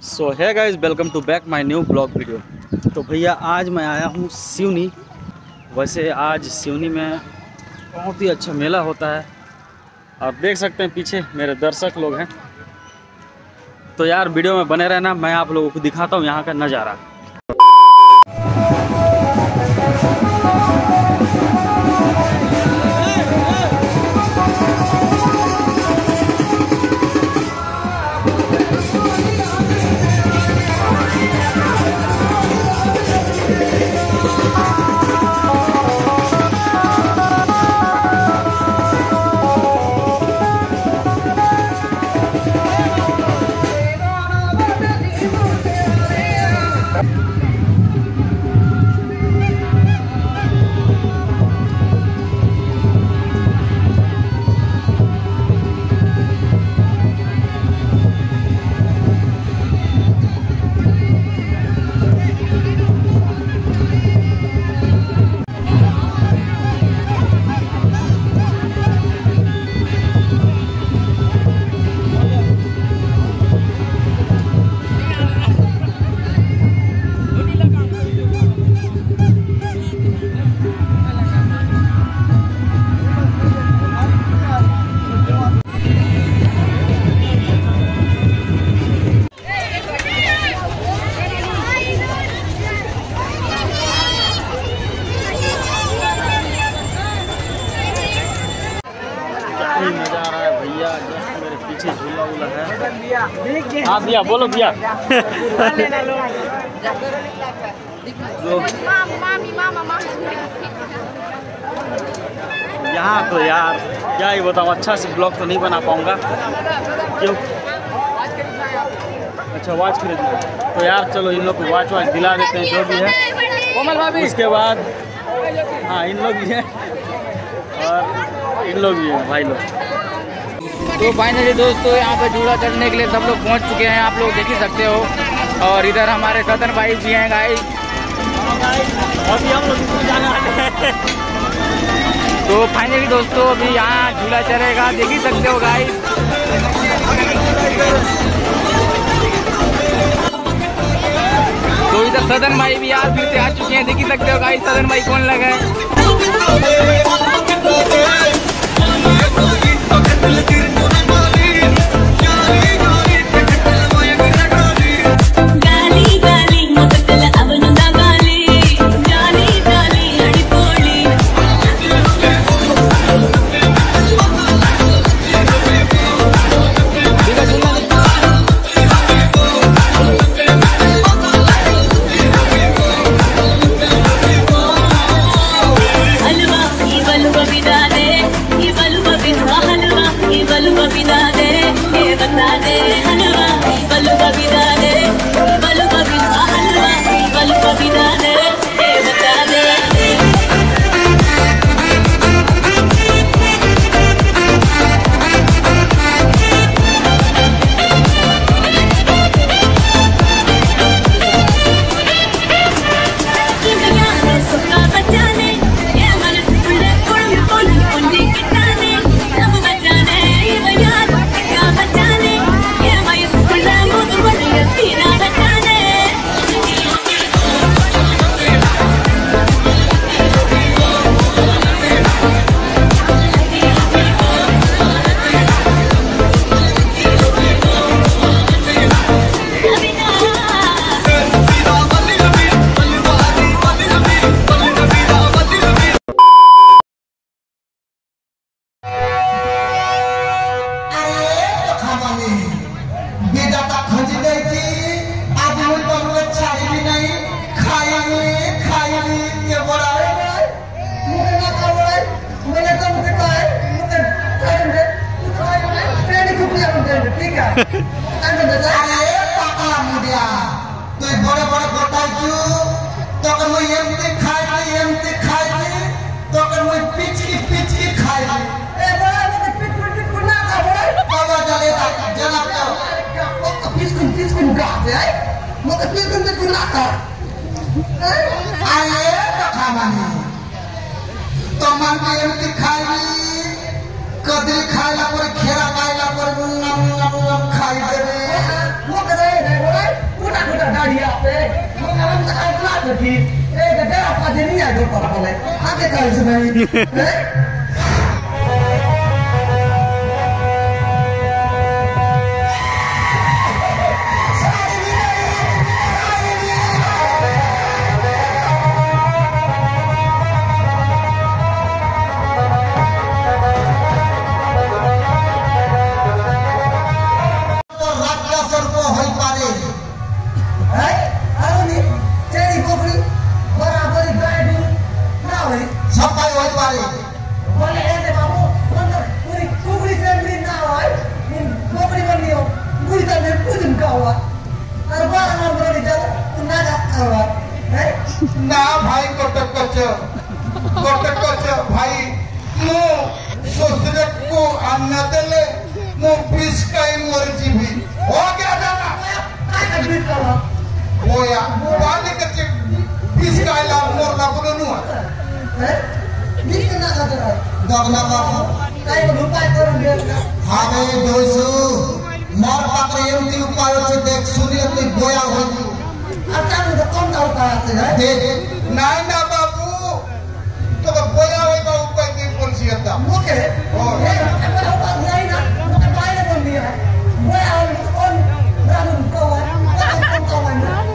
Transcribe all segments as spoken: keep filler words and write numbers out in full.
So hi guys, welcome to back my new blog video. तो भैया आज मैं आया हूँ सिवनी। वैसे आज सिवनी में बहुत ही अच्छा मेला होता है। आप देख सकते हैं पीछे मेरे दर्शक लोग हैं। तो यार वीडियो में बने रहना, मैं आप लोगों को दिखाता हूँ यहाँ का नज़ारा। नजारा है भैया, जस्ट मेरे पीछे झूला वूला है। हाँ भैया बोलो भैया। यहाँ तो यार क्या ही बताऊँ, अच्छा से ब्लॉग तो नहीं बना पाऊँगा क्यों। अच्छा वॉच खरीदना, तो यार चलो इन लोग को वॉच वॉच दिला देते हैं जो भी है। उसके बाद हाँ इन लोग भी हैं और इन लोग भी हैं भाई लोग। तो फाइनली दोस्तों यहाँ पे झूला चढ़ने के लिए सब लोग पहुँच चुके हैं, आप लोग देख ही सकते हो। और इधर हमारे सदन भाई भी हैं गाइस। अभी हम लोग इसमें जाने वाले हैं। तो फाइनली दोस्तों अभी यहाँ झूला चढ़ेगा, देख ही सकते हो गाइस। तो इधर सदन भाई भी यार फिर से आ चुके हैं, देख ही सकते हो गाइस सदन भाई कौन लगा है। कदली खाइला पर खेरा खाइला पर नम नम नम खाई देबे वो करे रे बोले तो ठीक ए बेटा आपका दिन नहीं आगे पर बोले आगे कर इसमें ना भाई कटक कच कटक कच भाई मु ससुर को आना देले मु बीस काई मर जीवी हो गया जाना काय का बीस का ओया वाले के बीस काई ला मोर ना बोलो नु है बीस ना का जरा दगना का काय को उपाय करू दे हावे दोसु मोर पाकरे एमती उपाय से देख सुनिए तू गोया हो आता तो कौन का उपाय है देख नहीं ना बाबू तो बोया होई बा उपाय की पॉलिसी आता ओके और ये उपाय नहीं ना मुझे बाय ने बोल दिया बोया हो कौन राम को कौन को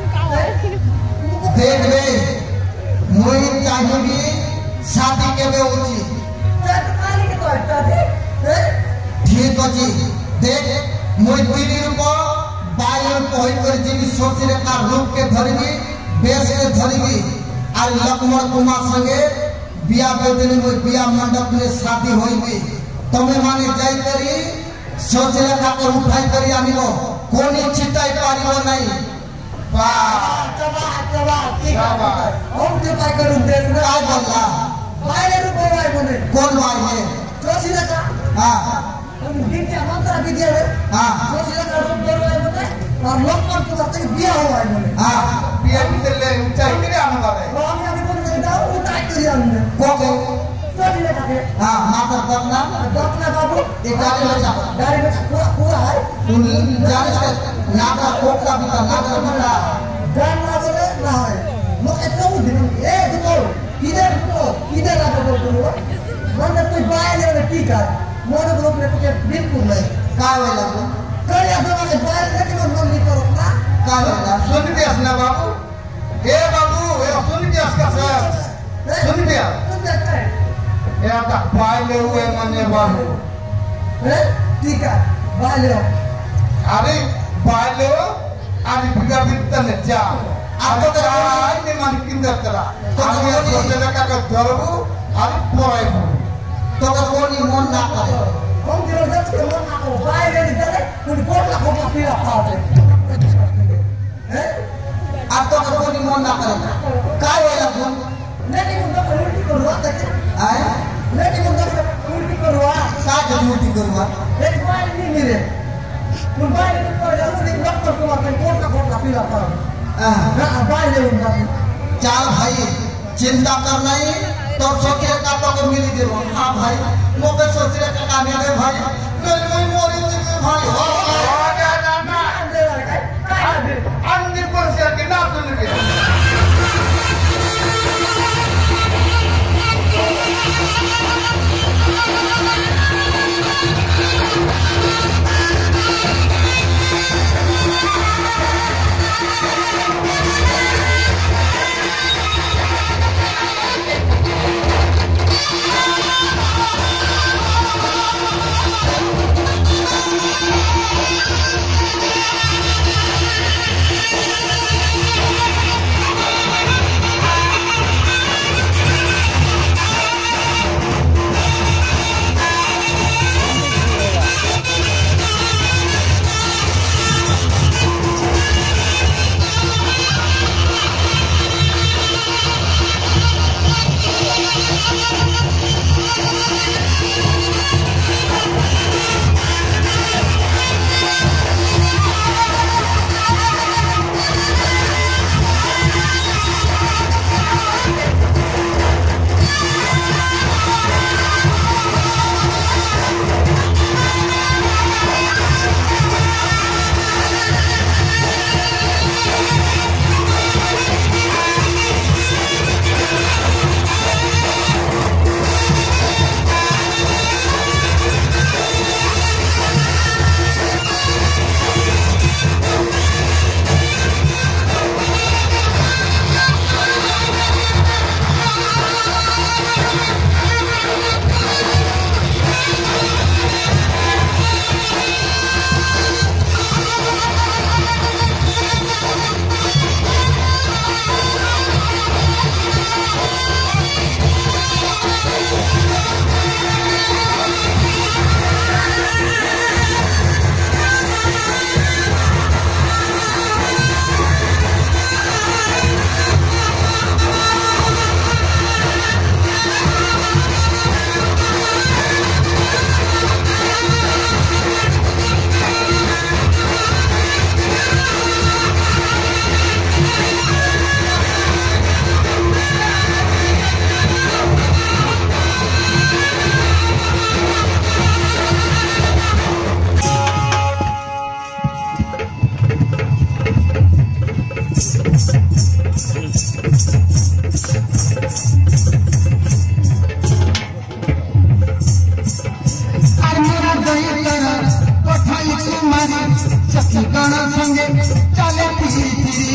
देख रे मोई चाहिए शादी के में होची तब काली के तो हटता दे ठीक अछि देख मोई तीन रुपया बायर कोई कर जीवी सोचरे का रूप के धरगी बेस के धरगी और लक्ष्मण कुमार संगे बिया बेदनी में बिया मंडप में शादी होईबी तमे माने जाई करी सोचरे का को उठाई करी आनिबो कोनी चिताई पारिबो नहीं वाह चबा चबा ठीक है हम के पाई करू देख ना काय बोलला बायर रुपया भाई बने कौन भाई है सोचरे का हां हम दिव्या मंत्र विद्या है हां सोचरे का रूप बोलवा बने और लोग पर तो तक बिया हुआ है बोले हां बिया भी ले ऊंचाई के आने वाला है हम यहां को ले जाओ ऊंचाई के हमने कोके चोरी ले जाके हां माता दपना दपना बाबू एक गाड़ी में जा गाड़ी में पूरा पूरा है तुम जाने से नागा कोका भी का नागा बड़ा जान ना बोले ना है मुझे तो दिन ए देखो किधर को किधर आ बोल बोलो मन कोई बाय ले ठीक है मोर ग्रुप ने के बिल्कुल नहीं का वाला कल अब वाले बाय लेके मन नहीं करो ना का वाला सुन के असना बाबू ए बाबू ए सुन के असका सर सुन के सुन जाता है ए आता बाय ले हुए मने बाबू ए ठीक है बाय ले अरे बाय ले आज बिगा बितने जा अब तो आई ने मन किंदर तरा तो सोचे लगा का धरबू आज पोए तो का कोनी मन ना करे कौन दिलो जब के मन ना को बाय ले दे कुछ कोट ला को पीला पावे हैं अब तो का कोनी मन ना करे काय होया तुम लेकिन उनका उल्टी करवा तक आए लेकिन उनका उल्टी करवा का के उल्टी करवा एक बाय नहीं मिले उन बाय ले को जरूर नहीं डॉक्टर को अपन कोट ला कोट ला पीला पावे हां बाय ले उनका चल भाई चिंता कर नहीं तो सोचे का तो मिली दे हां भाई मोके सोच रे का मिले भाई कल मैं मोरी दे भाई हो जा जा ना अंदर पर से के ना सुन के सखी गण संगे चले फिरी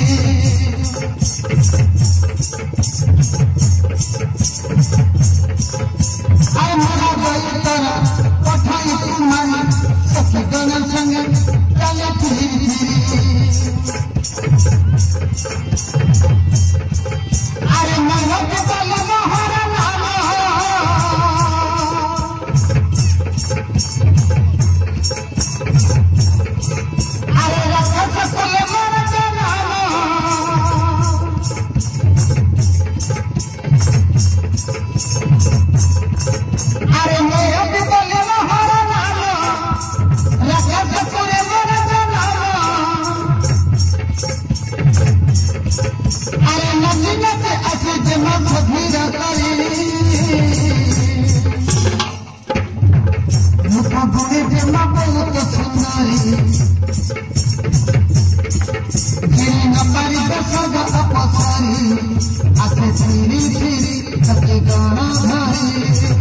आय मोरा गई तारा पठाई तुम्हारी सखी गण संगे चले फिरी अरे मोरा के बल मोहरा नामा अरे रखा सकले मोरा के नामा अरे मोरा के बल मोहरा नामा रखा सकले मोरा के नामा अरे नची नची ऐसे जमा सधीरा करी मुखा गुणे जमा बहुत सुंदरी गिरी न पारी दसग अपसारी ऐसे फिरी फिरी सके गाना धारी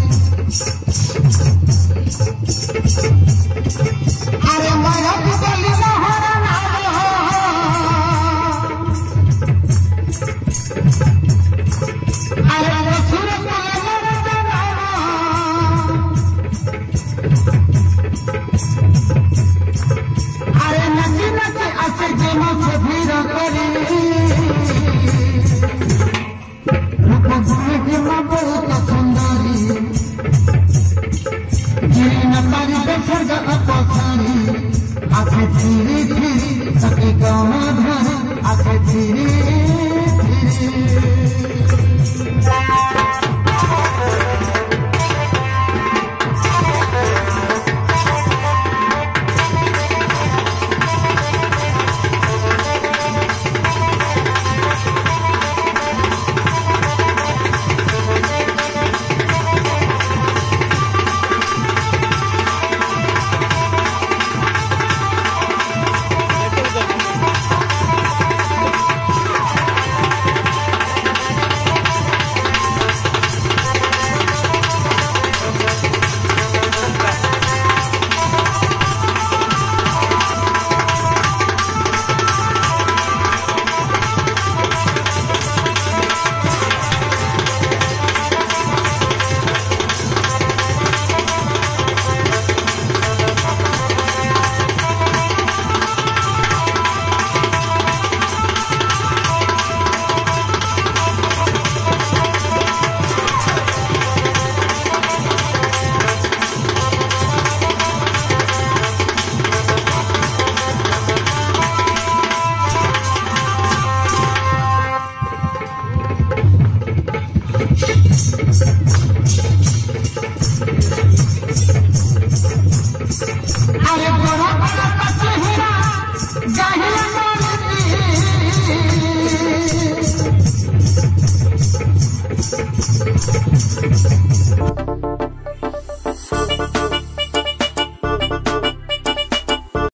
अरे माया की बलि मोहरा नाम अरे रसूल मोहम्मद का नाम अरे नची नची ऐसे जमा